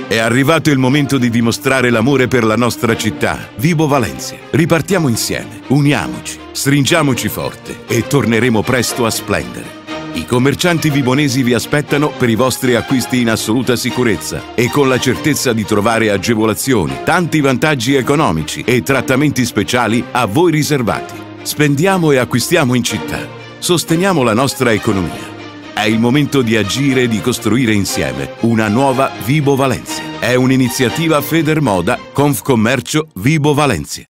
È arrivato il momento di dimostrare l'amore per la nostra città, Vibo Valencia. Ripartiamo insieme, uniamoci, stringiamoci forte e torneremo presto a splendere. I commercianti vibonesi vi aspettano per i vostri acquisti in assoluta sicurezza e con la certezza di trovare agevolazioni, tanti vantaggi economici e trattamenti speciali a voi riservati. Spendiamo e acquistiamo in città. Sosteniamo la nostra economia. È il momento di agire e di costruire insieme una nuova Vibo Valencia. È un'iniziativa Federmoda Confcommercio Vibo Valencia.